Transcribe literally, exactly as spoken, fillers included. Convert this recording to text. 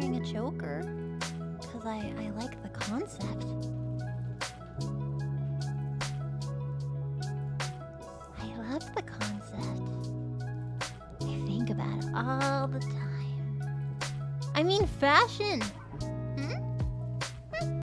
wearing a choker. Because I, I like the concept. I love the concept. I think about it all the time. I mean, fashion!